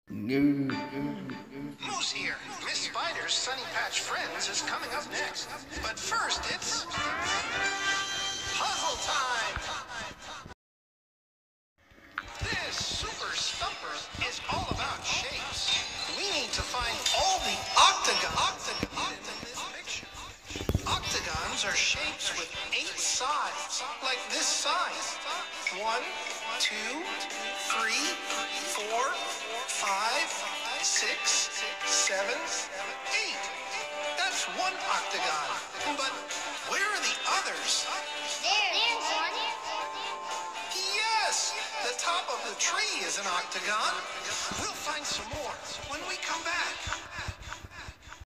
Moose here. Miss Spider's Sunny Patch Friends is coming up next. But first, it's puzzle time. This Super Stumper is all about shapes. We need to find all the octagons in this picture. Octagons are shapes with 8 sides, like this size. 1, 2, 3, 4, 5, 6, 7, 8. That's one octagon. But where are the others? There's one. Yes! The top of the tree is an octagon. We'll find some more when we come back.